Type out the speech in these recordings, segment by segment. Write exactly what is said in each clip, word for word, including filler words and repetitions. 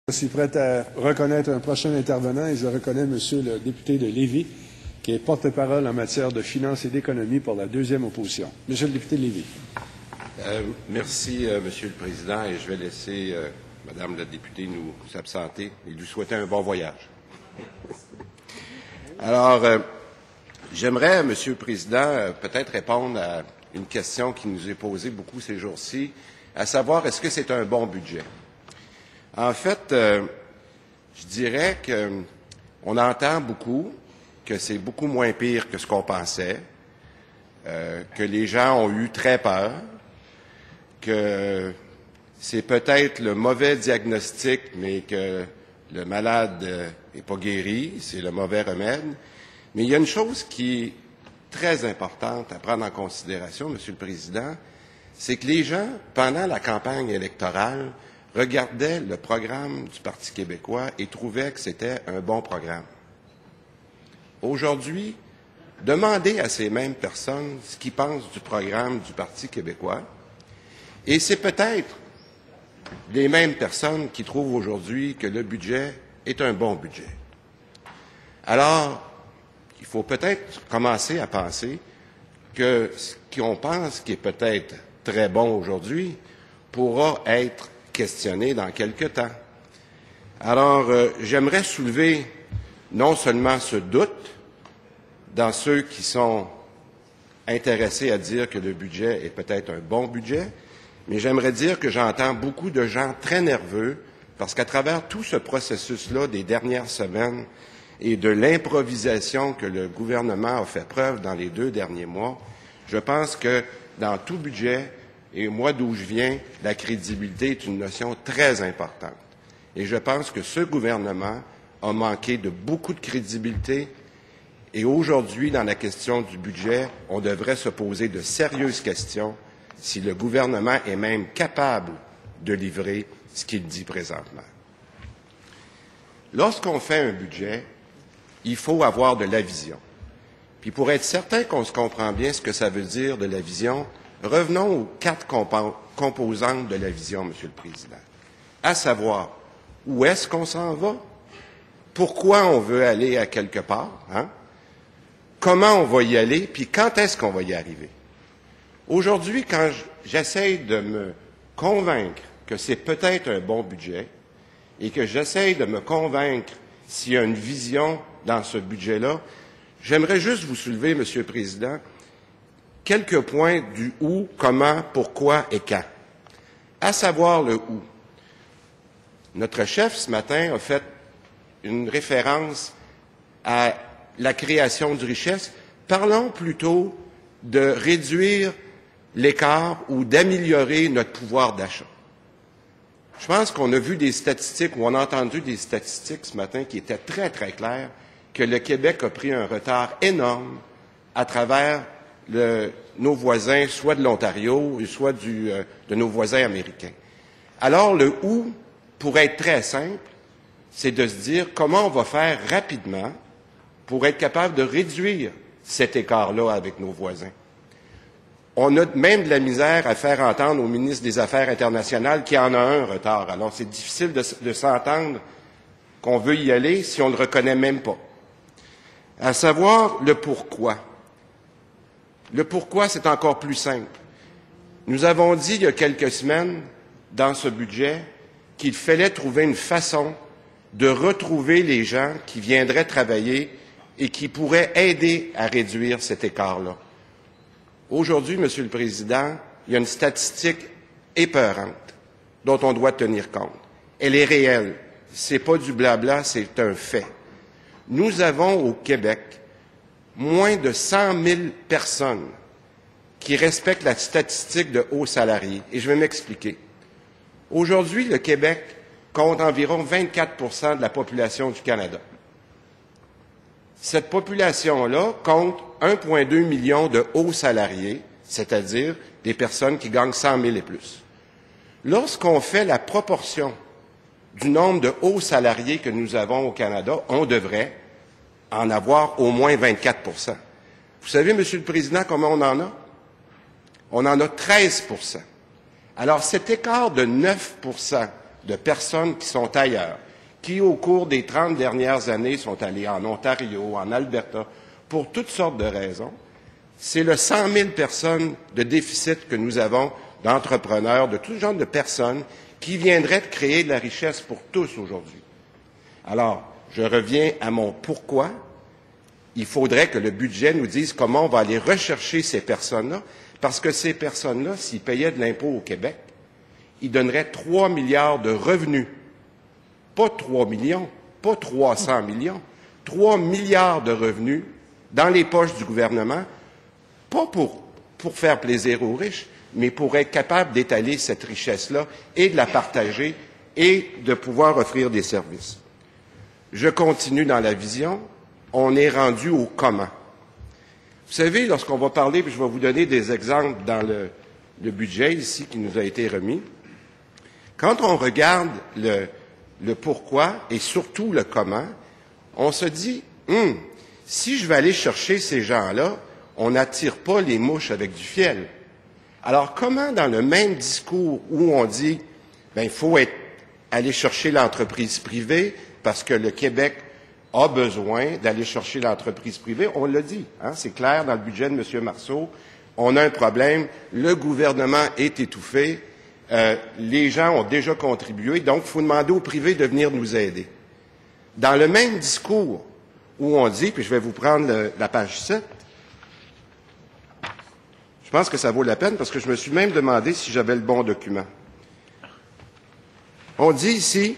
Je suis prêt à reconnaître un prochain intervenant et je reconnais Monsieur le député de Lévis, qui est porte-parole en matière de finances et d'économie pour la deuxième opposition. Monsieur le député de Lévis. Euh, merci, euh, Monsieur le Président, et je vais laisser euh, Madame la députée nous s'absenter et lui souhaiter un bon voyage. Alors, euh, j'aimerais, Monsieur le Président, euh, peut-être répondre à une question qui nous est posée beaucoup ces jours-ci, à savoir, est-ce que c'est un bon budget? En fait, euh, je dirais qu'on entend beaucoup que c'est beaucoup moins pire que ce qu'on pensait, euh, que les gens ont eu très peur, que c'est peut-être le mauvais diagnostic, mais que le malade n'est pas guéri, c'est le mauvais remède. Mais il y a une chose qui est très importante à prendre en considération, Monsieur le Président, c'est que les gens, pendant la campagne électorale, regardaient le programme du Parti québécois et trouvaient que c'était un bon programme. Aujourd'hui, demandez à ces mêmes personnes ce qu'ils pensent du programme du Parti québécois, et c'est peut-être les mêmes personnes qui trouvent aujourd'hui que le budget est un bon budget. Alors, il faut peut-être commencer à penser que ce qu'on pense qui est peut-être très bon aujourd'hui pourra être questionné dans quelque temps. Alors, euh, j'aimerais soulever non seulement ce doute dans ceux qui sont intéressés à dire que le budget est peut-être un bon budget, mais j'aimerais dire que j'entends beaucoup de gens très nerveux parce qu'à travers tout ce processus-là des dernières semaines et de l'improvisation que le gouvernement a fait preuve dans les deux derniers mois, je pense que dans tout budget, et moi, d'où je viens, la crédibilité est une notion très importante. Et je pense que ce gouvernement a manqué de beaucoup de crédibilité. Et aujourd'hui, dans la question du budget, on devrait se poser de sérieuses questions si le gouvernement est même capable de livrer ce qu'il dit présentement. Lorsqu'on fait un budget, il faut avoir de la vision. Puis pour être certain qu'on se comprend bien ce que ça veut dire de la vision, revenons aux quatre compo- composantes de la vision, Monsieur le Président, à savoir où est-ce qu'on s'en va, pourquoi on veut aller à quelque part, hein? Comment on va y aller, puis quand est-ce qu'on va y arriver. Aujourd'hui, quand j'essaye de me convaincre que c'est peut-être un bon budget et que j'essaye de me convaincre s'il y a une vision dans ce budget-là, j'aimerais juste vous soulever, Monsieur le Président, quelques points du où, comment, pourquoi et quand. À savoir le où. Notre chef, ce matin, a fait une référence à la création de richesse. Parlons plutôt de réduire l'écart ou d'améliorer notre pouvoir d'achat. Je pense qu'on a vu des statistiques, ou on a entendu des statistiques ce matin qui étaient très, très claires, que le Québec a pris un retard énorme à travers Le, nos voisins, soit de l'Ontario, soit du, euh, de nos voisins américains. Alors, le « où », pour être très simple, c'est de se dire comment on va faire rapidement pour être capable de réduire cet écart-là avec nos voisins. On a même de la misère à faire entendre au ministre des Affaires internationales qu'il y en a un retard. Alors, c'est difficile de, de s'entendre qu'on veut y aller si on ne le reconnaît même pas. À savoir le pourquoi. Le pourquoi, c'est encore plus simple. Nous avons dit il y a quelques semaines, dans ce budget, qu'il fallait trouver une façon de retrouver les gens qui viendraient travailler et qui pourraient aider à réduire cet écart-là. Aujourd'hui, Monsieur le Président, il y a une statistique épeurante dont on doit tenir compte. Elle est réelle. Ce n'est pas du blabla, c'est un fait. Nous avons au Québec moins de cent mille personnes qui respectent la statistique de hauts salariés. Et je vais m'expliquer. Aujourd'hui, le Québec compte environ vingt-quatre pour cent de la population du Canada. Cette population-là compte un virgule deux million de hauts salariés, c'est-à-dire des personnes qui gagnent cent mille et plus. Lorsqu'on fait la proportion du nombre de hauts salariés que nous avons au Canada, on devrait en avoir au moins vingt-quatre pour cent. Vous savez, Monsieur le Président, comment on en a? On en a treize pour cent. Alors, cet écart de neuf pour cent de personnes qui sont ailleurs, qui, au cours des trente dernières années, sont allées en Ontario, en Alberta, pour toutes sortes de raisons. C'est le cent mille personnes de déficit que nous avons d'entrepreneurs, de tout genre de personnes qui viendraient de créer de la richesse pour tous aujourd'hui. Alors, je reviens à mon pourquoi. Il faudrait que le budget nous dise comment on va aller rechercher ces personnes-là, parce que ces personnes-là, s'ils payaient de l'impôt au Québec, ils donneraient trois milliards de revenus. Pas trois millions, pas trois cents millions, trois milliards de revenus dans les poches du gouvernement, pas pour, pour faire plaisir aux riches, mais pour être capable d'étaler cette richesse-là et de la partager et de pouvoir offrir des services. Je continue dans la vision. On est rendu au comment. Vous savez, lorsqu'on va parler, puis je vais vous donner des exemples dans le, le budget ici qui nous a été remis, quand on regarde le, le pourquoi et surtout le comment, on se dit, hum, si je vais aller chercher ces gens-là, on n'attire pas les mouches avec du fiel. Alors, comment dans le même discours où on dit, ben, il faut être, aller chercher l'entreprise privée parce que le Québec a besoin d'aller chercher l'entreprise privée, on l'a dit, hein, c'est clair dans le budget de M. Marceau, on a un problème, le gouvernement est étouffé, euh, les gens ont déjà contribué, donc il faut demander au privé de venir nous aider. Dans le même discours où on dit, puis je vais vous prendre le, la page sept, je pense que ça vaut la peine parce que je me suis même demandé si j'avais le bon document. On dit ici,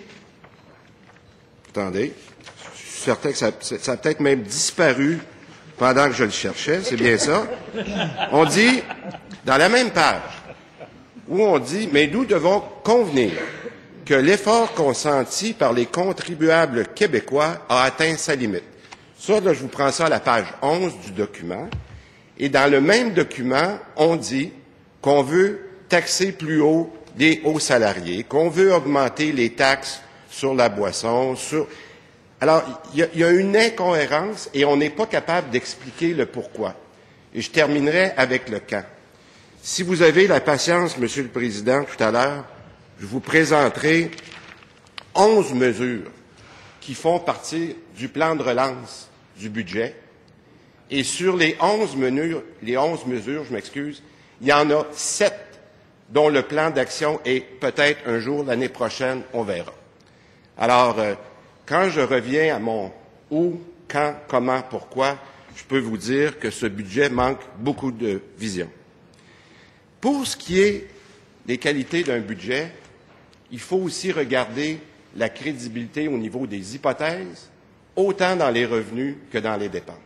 attendez, je suis certain que ça, ça a peut-être même disparu pendant que je le cherchais, c'est bien ça. On dit, dans la même page, où on dit, mais nous devons convenir que l'effort consenti par les contribuables québécois a atteint sa limite. Ça, là, je vous prends ça à la page onze du document. Et dans le même document, on dit qu'on veut taxer plus haut des hauts salariés, qu'on veut augmenter les taxes sur la boisson, sur... Alors, il y, y a une incohérence et on n'est pas capable d'expliquer le pourquoi. Et je terminerai avec le quand. Si vous avez la patience, Monsieur le Président, tout à l'heure, je vous présenterai onze mesures qui font partie du plan de relance du budget. Et sur les onze mesures, les onze mesures, je m'excuse, il y en a sept dont le plan d'action est peut-être un jour, l'année prochaine, on verra. Alors, euh, quand je reviens à mon où, quand, comment, pourquoi, je peux vous dire que ce budget manque beaucoup de vision. Pour ce qui est des qualités d'un budget, il faut aussi regarder la crédibilité au niveau des hypothèses, autant dans les revenus que dans les dépenses.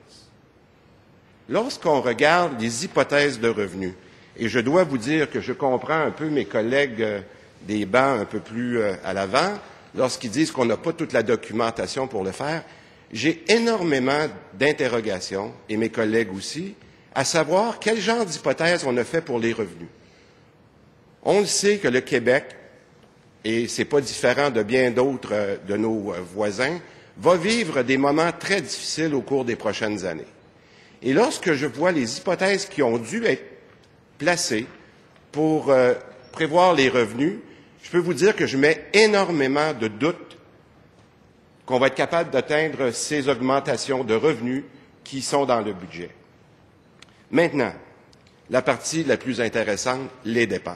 Lorsqu'on regarde les hypothèses de revenus, et je dois vous dire que je comprends un peu mes collègues euh, des bancs un peu plus euh, à l'avant, lorsqu'ils disent qu'on n'a pas toute la documentation pour le faire, j'ai énormément d'interrogations, et mes collègues aussi, à savoir quel genre d'hypothèse on a fait pour les revenus. On le sait que le Québec, et ce n'est pas différent de bien d'autres euh, de nos euh, voisins, va vivre des moments très difficiles au cours des prochaines années. Et lorsque je vois les hypothèses qui ont dû être placées pour euh, prévoir les revenus, je peux vous dire que je mets énormément de doutes qu'on va être capable d'atteindre ces augmentations de revenus qui sont dans le budget. Maintenant, la partie la plus intéressante, les dépenses.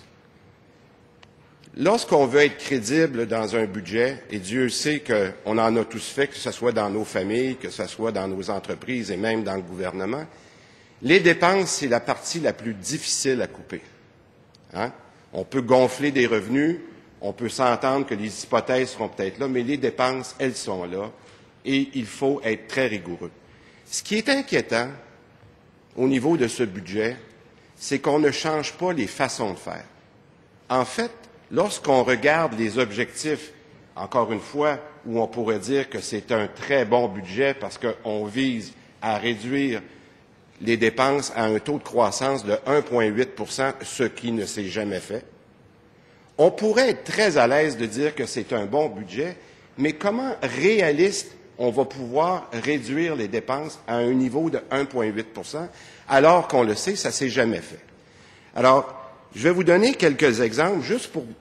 Lorsqu'on veut être crédible dans un budget, et Dieu sait qu'on en a tous fait, que ce soit dans nos familles, que ce soit dans nos entreprises et même dans le gouvernement, les dépenses, c'est la partie la plus difficile à couper. Hein? On peut gonfler des revenus, on peut s'entendre que les hypothèses seront peut-être là, mais les dépenses, elles sont là, et il faut être très rigoureux. Ce qui est inquiétant au niveau de ce budget, c'est qu'on ne change pas les façons de faire. En fait, lorsqu'on regarde les objectifs, encore une fois, où on pourrait dire que c'est un très bon budget parce qu'on vise à réduire les dépenses à un taux de croissance de un virgule huit pour cent, ce qui ne s'est jamais fait, on pourrait être très à l'aise de dire que c'est un bon budget, mais comment réaliste on va pouvoir réduire les dépenses à un niveau de un virgule huit pour cent, alors qu'on le sait, ça ne s'est jamais fait. Alors, je vais vous donner quelques exemples juste pour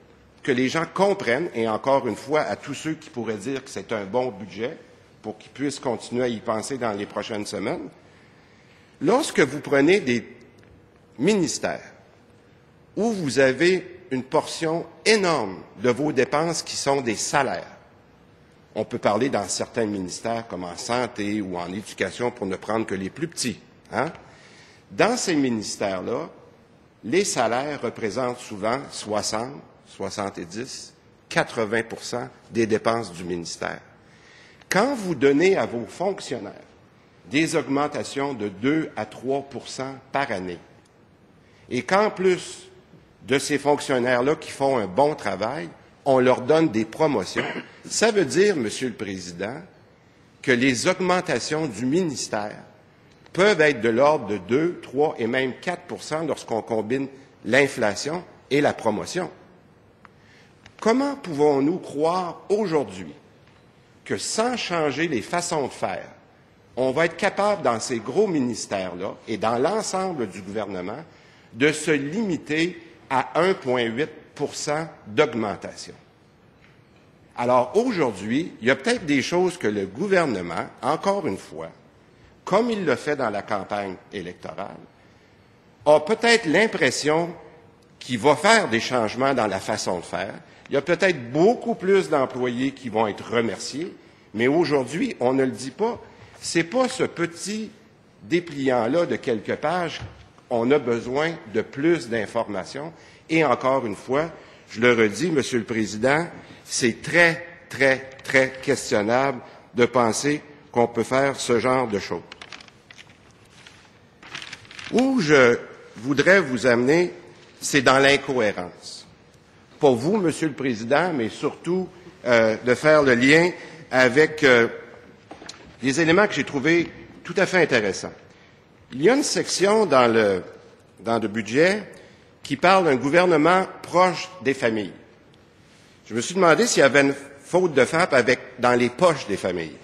que les gens comprennent, et encore une fois, à tous ceux qui pourraient dire que c'est un bon budget, pour qu'ils puissent continuer à y penser dans les prochaines semaines, lorsque vous prenez des ministères où vous avez une portion énorme de vos dépenses qui sont des salaires, on peut parler dans certains ministères comme en santé ou en éducation pour ne prendre que les plus petits, hein? Dans ces ministères-là, les salaires représentent souvent soixante, soixante-dix, quatre-vingts pour cent des dépenses du ministère. Quand vous donnez à vos fonctionnaires des augmentations de deux à trois pour cent par année, et qu'en plus de ces fonctionnaires-là qui font un bon travail, on leur donne des promotions, ça veut dire, Monsieur le Président, que les augmentations du ministère peuvent être de l'ordre de deux, trois et même quatre pour cent lorsqu'on combine l'inflation et la promotion. Comment pouvons-nous croire aujourd'hui que sans changer les façons de faire, on va être capable dans ces gros ministères-là et dans l'ensemble du gouvernement de se limiter à un virgule huit pour cent d'augmentation? Alors aujourd'hui, il y a peut-être des choses que le gouvernement, encore une fois, comme il le fait dans la campagne électorale, a peut-être l'impression qu'il va faire des changements dans la façon de faire. Il y a peut-être beaucoup plus d'employés qui vont être remerciés, mais aujourd'hui, on ne le dit pas. C'est pas ce petit dépliant-là de quelques pages. On a besoin de plus d'informations. Et encore une fois, je le redis, Monsieur le Président, c'est très, très, très questionnable de penser qu'on peut faire ce genre de choses. Où je voudrais vous amener, c'est dans l'incohérence. Pour vous, Monsieur le Président, mais surtout euh, de faire le lien avec euh, des éléments que j'ai trouvés tout à fait intéressants. Il y a une section dans le, dans le budget qui parle d'un gouvernement proche des familles. Je me suis demandé s'il y avait une faute de frappe avec dans les poches des familles.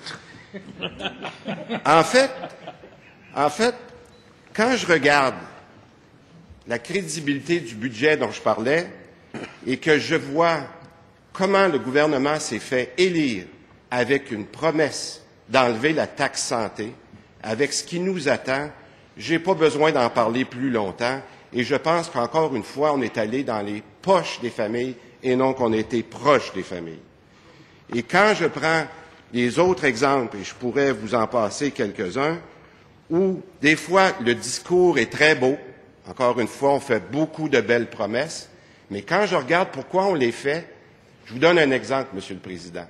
En fait, en fait, quand je regarde la crédibilité du budget dont je parlais et que je vois comment le gouvernement s'est fait élire avec une promesse d'enlever la taxe santé, avec ce qui nous attend, je n'ai pas besoin d'en parler plus longtemps et je pense qu'encore une fois, on est allé dans les poches des familles et non qu'on a été proche des familles. Et quand je prends les autres exemples, et je pourrais vous en passer quelques-uns, où des fois le discours est très beau, encore une fois, on fait beaucoup de belles promesses, mais quand je regarde pourquoi on les fait, je vous donne un exemple, Monsieur le Président.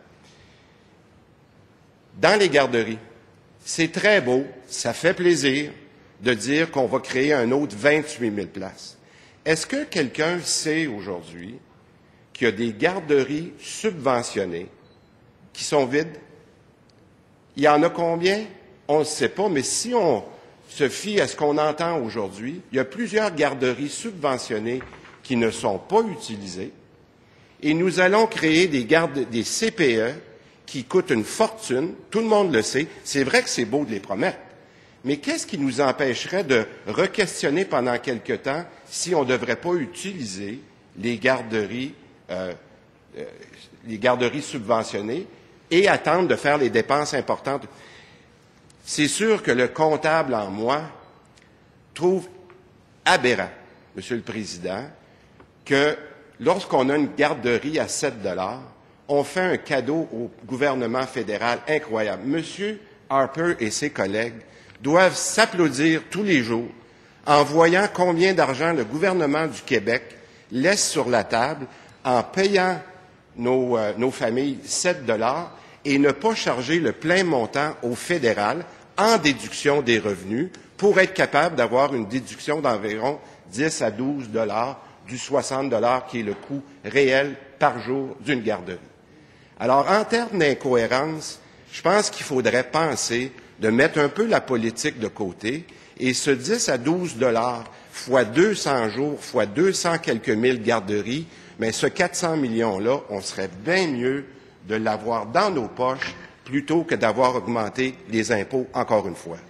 Dans les garderies, c'est très beau, ça fait plaisir de dire qu'on va créer un autre vingt-huit mille places. Est-ce que quelqu'un sait aujourd'hui qu'il y a des garderies subventionnées qui sont vides? Il y en a combien? On ne sait pas, mais si on se fie à ce qu'on entend aujourd'hui, il y a plusieurs garderies subventionnées qui ne sont pas utilisées et nous allons créer des, garde, des C P E qui coûtent une fortune, tout le monde le sait, c'est vrai que c'est beau de les promettre, mais qu'est-ce qui nous empêcherait de re-questionner pendant quelque temps si on ne devrait pas utiliser les garderies, euh, euh, les garderies subventionnées et attendre de faire les dépenses importantes? C'est sûr que le comptable en moi trouve aberrant, Monsieur le Président, que lorsqu'on a une garderie à sept dollars, on fait un cadeau au gouvernement fédéral incroyable. Monsieur Harper et ses collègues doivent s'applaudir tous les jours en voyant combien d'argent le gouvernement du Québec laisse sur la table en payant nos, euh, nos familles sept dollars et ne pas charger le plein montant au fédéral en déduction des revenus pour être capable d'avoir une déduction d'environ dix à douze dollars du soixante dollars qui est le coût réel par jour d'une garderie. Alors, en termes d'incohérence, je pense qu'il faudrait penser de mettre un peu la politique de côté et ce dix à douze dollars fois deux cents jours, fois deux cents quelques mille garderies, mais ce quatre cents millions-là, on serait bien mieux de l'avoir dans nos poches plutôt que d'avoir augmenté les impôts encore une fois.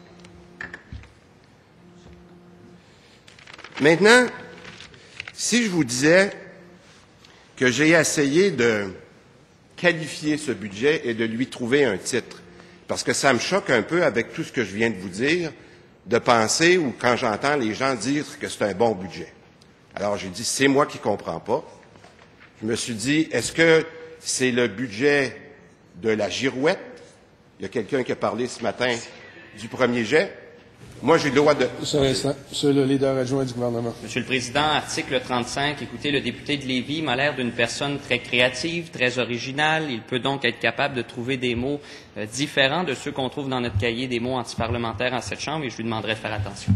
Maintenant, si je vous disais que j'ai essayé de qualifier ce budget et de lui trouver un titre. Parce que ça me choque un peu avec tout ce que je viens de vous dire, de penser ou quand j'entends les gens dire que c'est un bon budget. Alors j'ai dit, c'est moi qui ne comprends pas. Je me suis dit, est-ce que c'est le budget de la girouette? Il y a quelqu'un qui a parlé ce matin du premier jet. Moi, j'ai le droit de... Monsieur l'instant, Monsieur le leader adjoint du gouvernement. Monsieur le Président, article trente-cinq, écoutez, le député de Lévis m'a l'air d'une personne très créative, très originale. Il peut donc être capable de trouver des mots euh, différents de ceux qu'on trouve dans notre cahier des mots antiparlementaires en cette Chambre, et je lui demanderai de faire attention.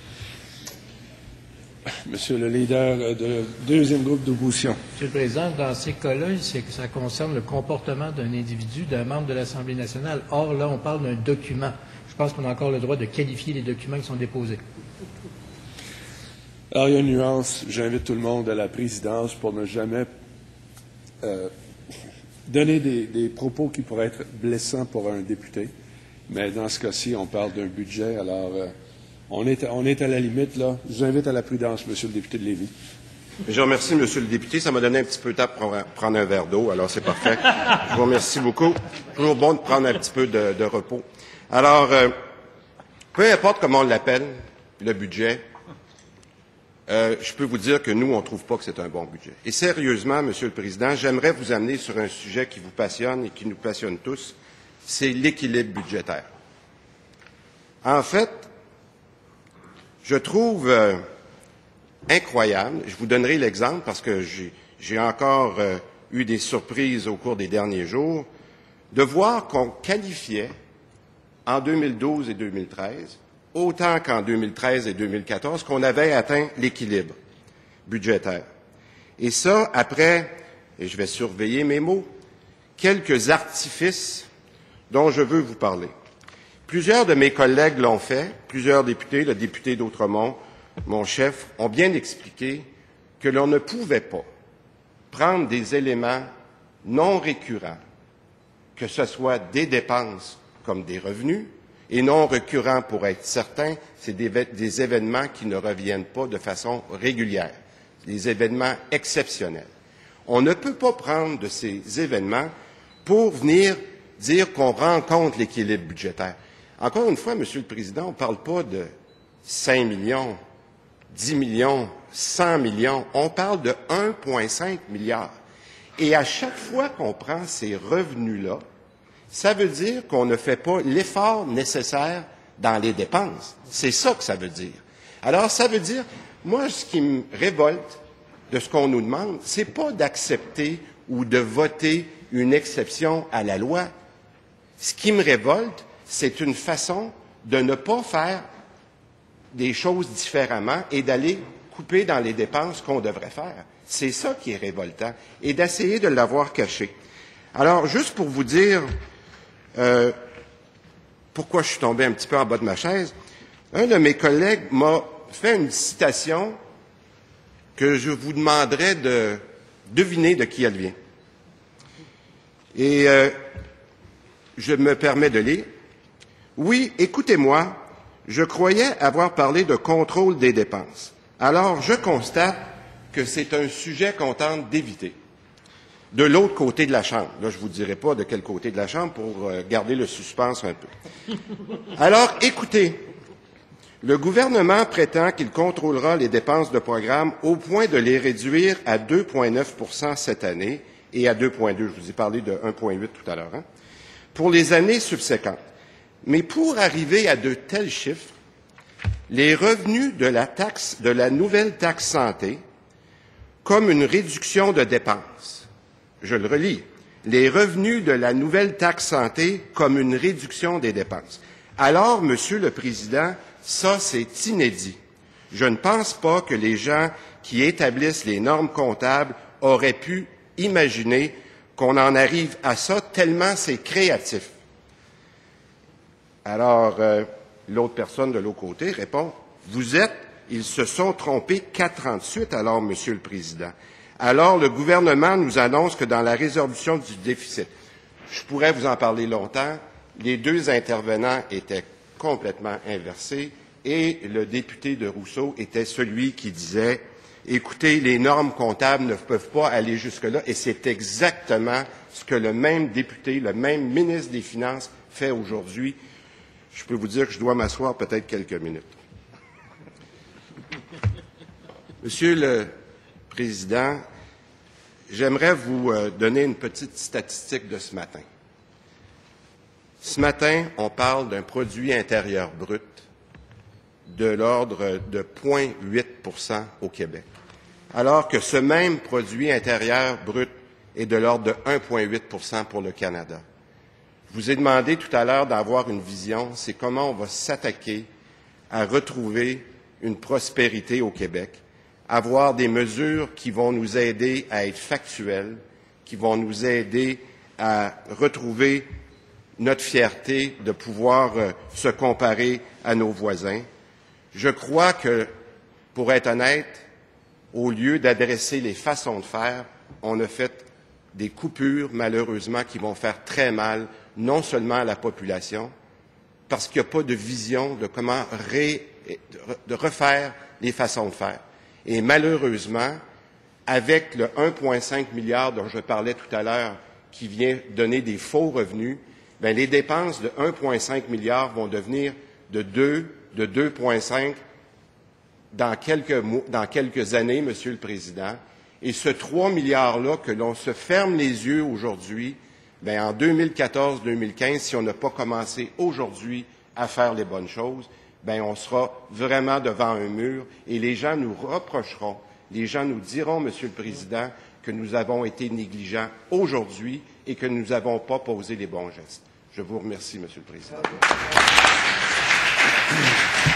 Monsieur le leader de deuxième groupe d'opposition. Monsieur le Président, dans ces cas-là, c'est que ça concerne le comportement d'un individu, d'un membre de l'Assemblée nationale. Or, là, on parle d'un document. Je pense qu'on a encore le droit de qualifier les documents qui sont déposés. Alors, il y a une nuance. J'invite tout le monde à la présidence pour ne jamais euh, donner des, des propos qui pourraient être blessants pour un député. Mais dans ce cas-ci, on parle d'un budget. Alors, euh, on, est, on est à la limite, là. Je vous invite à la prudence, Monsieur le député de Lévis. Je vous remercie, Monsieur le député. Ça m'a donné un petit peu de temps pour prendre un verre d'eau, alors c'est parfait. Je vous remercie beaucoup. Toujours bon de prendre un petit peu de, de repos. Alors, euh, peu importe comment on l'appelle, le budget, euh, je peux vous dire que nous, on ne trouve pas que c'est un bon budget. Et sérieusement, Monsieur le Président, j'aimerais vous amener sur un sujet qui vous passionne et qui nous passionne tous, c'est l'équilibre budgétaire. En fait, je trouve euh, incroyable, je vous donnerai l'exemple parce que j'ai encore euh, eu des surprises au cours des derniers jours, de voir qu'on qualifiait en deux mille douze et deux mille treize, autant qu'en deux mille treize et deux mille quatorze, qu'on avait atteint l'équilibre budgétaire. Et ça, après, et je vais surveiller mes mots, quelques artifices dont je veux vous parler. Plusieurs de mes collègues l'ont fait, plusieurs députés, le député d'Outremont, mon chef, ont bien expliqué que l'on ne pouvait pas prendre des éléments non récurrents, que ce soit des dépenses comme des revenus, et non récurrents pour être certain, c'est des, des événements qui ne reviennent pas de façon régulière, des événements exceptionnels. On ne peut pas prendre de ces événements pour venir dire qu'on rencontre l'équilibre budgétaire. Encore une fois, Monsieur le Président, on ne parle pas de cinq millions, dix millions, cent millions, on parle de un virgule cinq milliard. Et à chaque fois qu'on prend ces revenus-là, ça veut dire qu'on ne fait pas l'effort nécessaire dans les dépenses. C'est ça que ça veut dire. Alors, ça veut dire, moi, ce qui me révolte de ce qu'on nous demande, c'est pas d'accepter ou de voter une exception à la loi. Ce qui me révolte, c'est une façon de ne pas faire des choses différemment et d'aller couper dans les dépenses qu'on devrait faire. C'est ça qui est révoltant, et d'essayer de l'avoir caché. Alors, juste pour vous dire euh, pourquoi je suis tombé un petit peu en bas de ma chaise, un de mes collègues m'a fait une citation que je vous demanderai de deviner de qui elle vient. Et euh, je me permets de lire. « Oui, écoutez-moi, je croyais avoir parlé de contrôle des dépenses. Alors, je constate que c'est un sujet qu'on tente d'éviter. De l'autre côté de la Chambre. » Là, je ne vous dirai pas de quel côté de la Chambre pour euh, garder le suspense un peu. Alors, écoutez, le gouvernement prétend qu'il contrôlera les dépenses de programme au point de les réduire à deux virgule neuf pour cent cette année et à deux virgule deux. Je vous ai parlé de un virgule huit tout à l'heure, hein, pour les années subséquentes. Mais pour arriver à de tels chiffres, les revenus de la taxe, de la nouvelle taxe santé, comme une réduction de dépenses, je le relis, les revenus de la nouvelle taxe santé comme une réduction des dépenses. Alors, Monsieur le Président, ça, c'est inédit. Je ne pense pas que les gens qui établissent les normes comptables auraient pu imaginer qu'on en arrive à ça, tellement c'est créatif. Alors, euh, l'autre personne de l'autre côté répond, « Vous êtes, ils se sont trompés quatre ans de suite, alors, Monsieur le Président. Alors, le gouvernement nous annonce que dans la résolution du déficit, je pourrais vous en parler longtemps, les deux intervenants étaient complètement inversés et le député de Rousseau était celui qui disait Écoutez, les normes comptables ne peuvent pas aller jusque-là, et c'est exactement ce que le même député, le même ministre des Finances fait aujourd'hui. Je peux vous dire que je dois m'asseoir peut-être quelques minutes. Monsieur le Président, j'aimerais vous donner une petite statistique de ce matin. Ce matin, on parle d'un produit intérieur brut de l'ordre de zéro virgule huit pour cent au Québec, alors que ce même produit intérieur brut est de l'ordre de un virgule huit pour cent pour le Canada. Je vous ai demandé tout à l'heure d'avoir une vision, c'est comment on va s'attaquer à retrouver une prospérité au Québec, avoir des mesures qui vont nous aider à être factuelles, qui vont nous aider à retrouver notre fierté de pouvoir euh, se comparer à nos voisins. Je crois que, pour être honnête, au lieu d'adresser les façons de faire, on a fait des coupures, malheureusement, qui vont faire très mal, non seulement à la population, parce qu'il n'y a pas de vision de comment ré, de refaire les façons de faire. Et malheureusement, avec le un virgule cinq milliard dont je parlais tout à l'heure, qui vient donner des faux revenus, bien, les dépenses de un virgule cinq milliard vont devenir de deux, de deux virgule cinq dans quelques, mois, dans quelques années, Monsieur le Président. Et ce trois milliards-là, que l'on se ferme les yeux aujourd'hui, bien, en deux mille quatorze deux mille quinze, si on n'a pas commencé aujourd'hui à faire les bonnes choses, bien, on sera vraiment devant un mur et les gens nous reprocheront, les gens nous diront, Monsieur le Président, que nous avons été négligents aujourd'hui et que nous n'avons pas posé les bons gestes. Je vous remercie, Monsieur le Président.